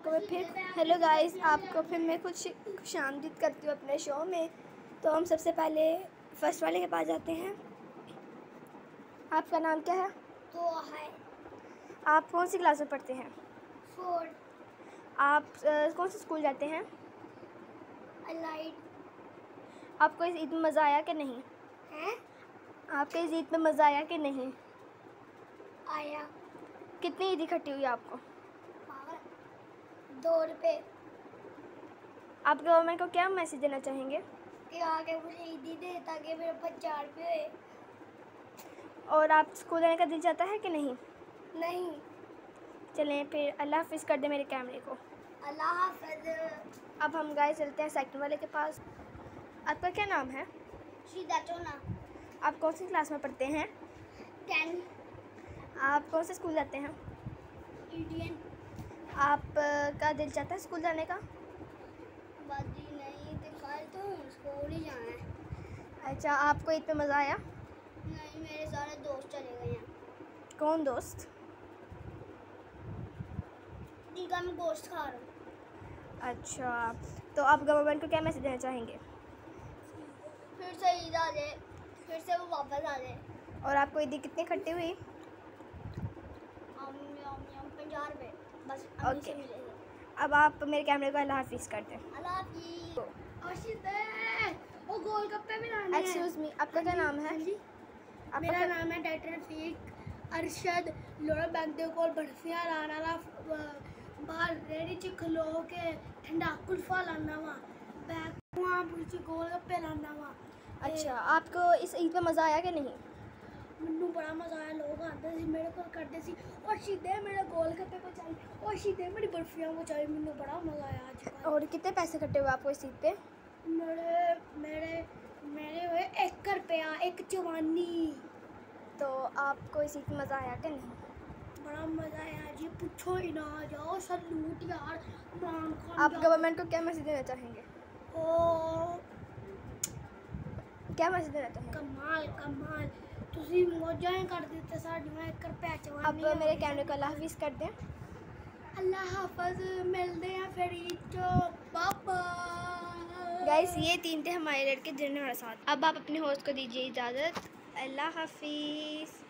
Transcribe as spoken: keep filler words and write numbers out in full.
आपको मैं फिर हेलो गाइस, आपको फिर मैं कुछ खुशामदीद करती हूँ अपने शो में। तो हम सबसे पहले फर्स्ट वाले के पास जाते हैं। आपका नाम क्या है? तो है। आप कौन सी क्लास में पढ़ते हैं? फोर्थ। आप आ, कौन से स्कूल जाते हैं? अलाइड। आपको इस ईद में मज़ा आया कि नहीं? हैं? आपके इस ईद में मज़ा आया कि नहीं? आया। कितनी ईद इकट्ठी हुई आपको? दो रुपये। आप गवर्नमेंट को क्या मैसेज देना चाहेंगे? कि आगे मुझे ईदी दे ताकि मेरे पास चार रुपये हुए। और आप स्कूल जाने का दिल चाहता है कि नहीं? नहीं। चलें फिर, अल्लाह हाफिज़ कर दे मेरे कैमरे को। अल्लाह हाफ़िज़। अब हम गाइस चलते हैं सेकंड वाले के पास। आपका क्या नाम है? शीदा चोना। आप कौन सी क्लास में पढ़ते हैं? टेन। आप कौन से स्कूल जाते हैं? इंडियन। आप का दिल चाहता है स्कूल जाने का? बाजी नहीं दिखा तो स्कूल ही जाना है। अच्छा, आपको ईद पे मज़ा आया? नहीं, मेरे सारे दोस्त चले गए हैं। कौन दोस्त? जिनका मैं गोश्त खा रहा हूँ। अच्छा, तो आप गवर्नमेंट को क्या मैसेज देना चाहेंगे? फिर से ईद आ जाए, फिर से वो वापस आ जाए। और आपको ईद कितनी इकट्ठी हुई? पंजाह रुपये बस। ओके, अब आप मेरे कैमरे को अल्लाह हाफिज़ कर दें। अल्लाह हाफिज़। वो गोलगप्पे भी लाने हैं। एक्सक्यूज़ मी, आपका क्या नाम है? आपका मेरा नाम है डॉक्टर रफीक अरशद। लोड़ा बैंक दे कोल बर्फियां लाना ला बाहर रेडी च खलो के ठंडा कुल्फा लाना वा बैग वहां पुछ गोलगप्पे लाना वा। अच्छा, आपको इस ईद पे मज़ा आया कि नहीं? मैनू बड़ा मज़ा आया। लोग आते सी मेरे को करते सी और शीदे मेरे गोलगप्पे पहुंचाई और शीदे मेरी बर्फियां पहुंचाई। मैनू बड़ा मज़ा आया आज। और कितने पैसे इकट्ठे हुए आपको इस ईद पे? मेरे मेरे मेरे हुए एक रुपया एक चवानी। तो आपको इस ईद में मज़ा आया कि नहीं? बड़ा मज़ा आया जी, पूछो ही ना। जाओ सलूट यार इमरान खान। आप गवर्नमेंट को क्या मैसेज देना चाहेंगे? ओ क्या मैसेज देना चाहेंगे? कमाल कमाल तुसी मौजां कर दिते साडियां। एक रुपया चवानी। अब मेरे कैमरे को अल्लाह हाफिज़ कर दें। अल्लाह हाफिज़। मिलते हैं फिर ईद बाबा। गाइस, ये तीन थे हमारे लड़के जिन्होंने हमारे साथ। अब आप अपने होस्ट को दीजिए इजाज़त। अल्लाह हाफिज़।